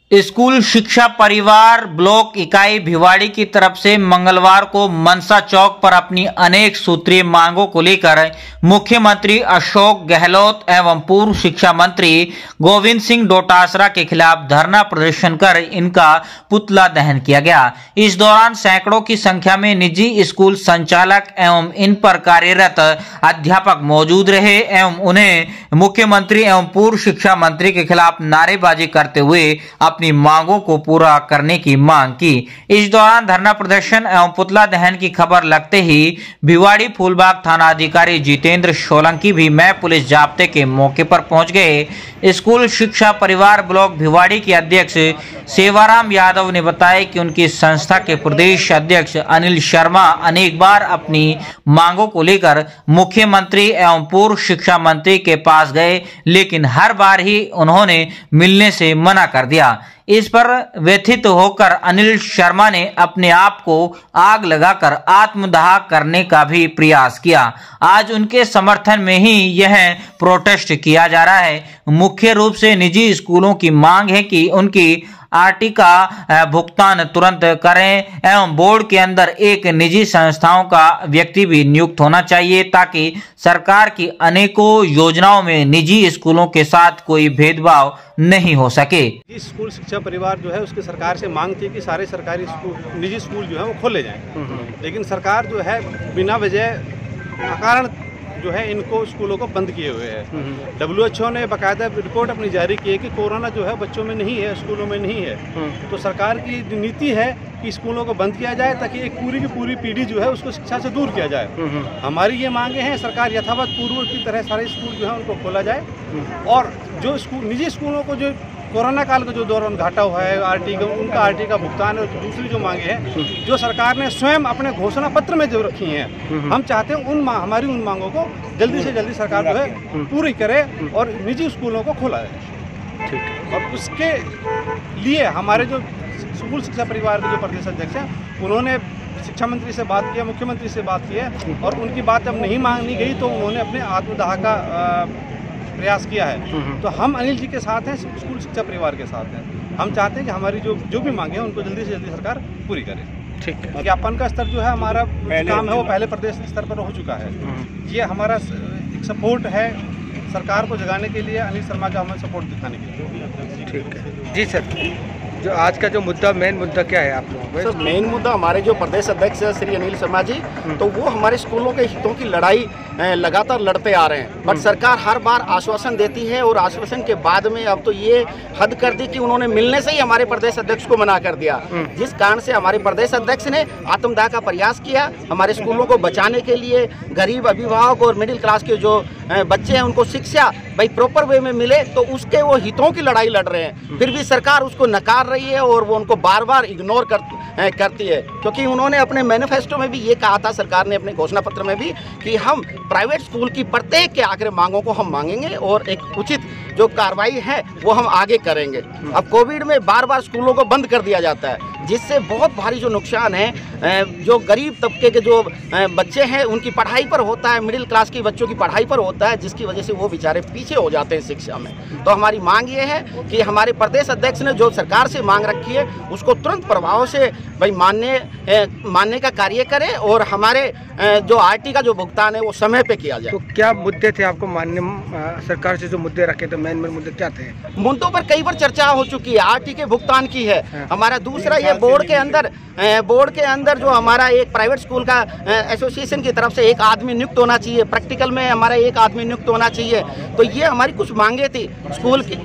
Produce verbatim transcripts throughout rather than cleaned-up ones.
School शिक्षा परिवार block इकाई भिवाड़ी की तरफ से मंगलवार को मनसा चौक पर अपनी अनेक सूत्रीय मांगों को लेकर मुख्यमंत्री अशोक गहलोत एवं पूर्व शिक्षा मंत्री गोविंद सिंह डोटासरा के खिलाफ धरना प्रदर्शन कर इनका पुतला दहन किया गया। इस दौरान सैकड़ों की संख्या में निजी स्कूल संचालक एवं इन पर कार्यरत अध्यापक मौजूद रहे एवं उन्हें मुख्यमंत्री एवं पूर्व शिक्षा मंत्री के खिलाफ नारेबाजी करते हुए अपनी मांगों को पूरा करने की मांग की। इस दौरान धरना प्रदर्शन एवं पुतला दहन की खबर लगते ही भिवाड़ी फूलबाग थाना अधिकारी जितेंद्र सोलंकी भी मैं पुलिस जाब्ते के मौके पर पहुंच गए। स्कूल शिक्षा परिवार ब्लॉक भिवाड़ी के अध्यक्ष सेवाराम यादव ने बताया कि उनकी संस्था के प्रदेश अध्यक्ष अनिल शर्मा अनेक बार अपनी मांगों को लेकर मुख्यमंत्री एवं पूर्व शिक्षा मंत्री के पास गए, लेकिन हर बार ही उन्होंने मिलने से मना कर दिया। इस पर व्यथित होकर अनिल शर्मा ने अपने आप को आग लगाकर आत्मदाह करने का भी प्रयास किया। आज उनके समर्थन में ही यह प्रोटेस्ट किया जा रहा है। मुख्य रूप से निजी स्कूलों की मांग है कि उनकी आरटी का भुगतान तुरंत करें एवं बोर्ड के अंदर एक निजी संस्थाओं का व्यक्ति भी नियुक्त होना चाहिए ताकि सरकार की अनेकों योजनाओं में निजी स्कूलों के साथ कोई भेदभाव नहीं हो सके। स्कूल शिक्षा परिवार जो है उसकी सरकार से मांग थी कि सारे सरकारी स्कूल निजी स्कूल जो है वो खोले जाएं, लेकिन सरकार जो है बिना वजह अकारण जो है इनको स्कूलों को बंद किए हुए है। डब्ल्यू एच ओ ने बाकायदा रिपोर्ट अपनी जारी की है कि कोरोना जो है बच्चों में नहीं है, स्कूलों में नहीं है। तो सरकार की नीति है कि स्कूलों को बंद किया जाए ताकि एक पूरी की पूरी पीढ़ी जो है उसको शिक्षा से दूर किया जाए। हमारी ये मांगे हैं, सरकार यथावत पूर्व की तरह सारे स्कूल जो है उनको खोला जाए और जो स्कूल निजी स्कूलों को जो कोरोना काल का जो दौरान घाटा हुआ है आरटी का, उनका आरटी का भुगतान है। और दूसरी जो मांगे हैं जो सरकार ने स्वयं अपने घोषणा पत्र में जो रखी हैं, हम चाहते हैं उन हमारी उन मांगों को जल्दी से जल्दी सरकार जो है पूरी करे और निजी स्कूलों को खोला जाए। ठीक है। और उसके लिए हमारे जो स्कूल शिक्षा परिवार के जो प्रदेश अध्यक्ष हैं उन्होंने शिक्षा मंत्री से बात किया, मुख्यमंत्री से बात की है और उनकी बात जब नहीं मांगनी गई तो उन्होंने अपने आत्मदाह का प्रयास किया है। तो हम अनिल जी के साथ हैं, स्कूल शिक्षा परिवार के साथ हैं। हम चाहते हैं कि हमारी जो जो भी मांगे हैं उनको जल्दी से जल्दी सरकार पूरी करे। ठीक है। ज्ञापन का स्तर जो है हमारा काम है वो पहले प्रदेश स्तर पर हो चुका है। ये हमारा एक सपोर्ट है सरकार को जगाने के लिए, अनिल शर्मा का हमें सपोर्ट दिखाने के लिए। ठीक है जी सर। जो आज का जो मुद्दा मेन मुद्दा क्या है आप लोगों सर? मेन मुद्दा हमारे जो प्रदेश अध्यक्ष है श्री अनिल शर्मा जी, तो वो हमारे स्कूलों के हितों की लड़ाई लगातार लड़ते आ रहे हैं, बट सरकार हर बार आश्वासन देती है और आश्वासन के बाद में अब तो ये हद कर दी कि उन्होंने मिलने से ही हमारे प्रदेश अध्यक्ष को मना कर दिया, जिस कारण से हमारे प्रदेश अध्यक्ष ने आत्मदाह का प्रयास किया। हमारे स्कूलों को बचाने के लिए गरीब अभिभावक और मिडिल क्लास के जो बच्चे हैं उनको शिक्षा भाई प्रॉपर वे में मिले, तो उसके वो हितों की लड़ाई लड़ रहे हैं। फिर भी सरकार उसको नकार रही है और वो उनको बार बार इग्नोर कर, करती है, क्योंकि उन्होंने अपने मैनिफेस्टो में भी ये कहा था, सरकार ने अपने घोषणा पत्र में भी, कि हम प्राइवेट स्कूल की प्रत्येक के आखिरी मांगों को हम मांगेंगे और एक उचित जो कार्रवाई है वो हम आगे करेंगे। अब कोविड में बार बार स्कूलों को बंद कर दिया जाता है, जिससे बहुत भारी जो नुकसान है जो गरीब तबके के जो बच्चे हैं उनकी पढ़ाई पर होता है, मिडिल क्लास के बच्चों की पढ़ाई पर होता है, जिसकी वजह से वो बेचारे पीछे हो जाते हैं शिक्षा में। तो हमारी मांग ये है कि हमारे प्रदेश अध्यक्ष ने जो सरकार से मांग रखी है उसको तुरंत प्रभाव से भाई मानने मानने का कार्य करें और हमारे जो आरटी का जो भुगतान है वो समय पे किया जाए। तो क्या मुद्दे थे आपको माननीय सरकार से जो मुद्दे रखे थे, मेन मेन मुद्दे क्या थे? मुद्दों पर कई बार चर्चा हो चुकी है, आरटी के भुगतान की है। हमारा दूसरा ये बोर्ड के अंदर बोर्ड के अंदर जो हमारा एक प्राइवेट स्कूल का एसोसिएशन की तरफ से एक आदमी नियुक्त होना चाहिए, प्रैक्टिकल में हमारा एक आदमी नियुक्त होना चाहिए। तो ये हमारी कुछ मांगे थी स्कूल की।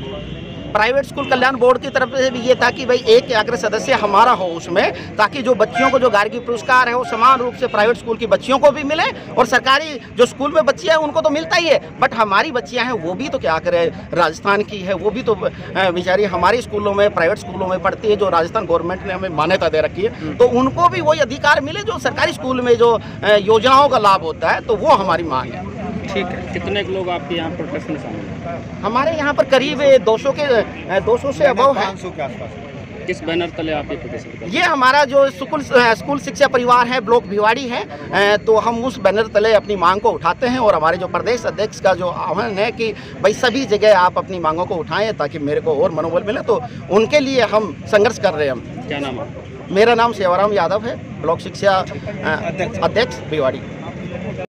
प्राइवेट स्कूल कल्याण बोर्ड की तरफ से भी ये था कि भाई एक अग्र सदस्य हमारा हो उसमें, ताकि जो बच्चियों को जो गार्गी पुरस्कार है वो समान रूप से प्राइवेट स्कूल की बच्चियों को भी मिले और सरकारी जो स्कूल में बच्चियां हैं उनको तो मिलता ही है, बट हमारी बच्चियां हैं वो भी तो क्या करें, राजस्थान की है वो भी तो बेचारी हमारे स्कूलों में प्राइवेट स्कूलों में पढ़ती है जो राजस्थान गवर्नमेंट ने हमें मान्यता दे रखी है, तो उनको भी वही अधिकार मिले जो सरकारी स्कूल में जो योजनाओं का लाभ होता है। तो वो हमारी मांग है। ठीक है। कितने लोग आपके यहाँ प्रोटेस्ट में शामिल हैं? हमारे यहाँ पर करीब दो सौ के दो सौ से अबव है। किस बैनर तले आप ये प्रदर्शन कर रहे हैं? ये हमारा जो स्कूल स्कूल शिक्षा परिवार है, ब्लॉक भिवाड़ी है, अ, तो हम उस बैनर तले अपनी मांग को उठाते हैं और हमारे जो प्रदेश अध्यक्ष का जो आह्वान है कि भाई सभी जगह आप अपनी मांगों को उठाएं ताकि मेरे को और मनोबल मिले, तो उनके लिए हम संघर्ष कर रहे हैं। हम क्या नाम है? मेरा नाम सेवाराम यादव है, ब्लॉक शिक्षा अ, अध्यक्ष भिवाड़ी।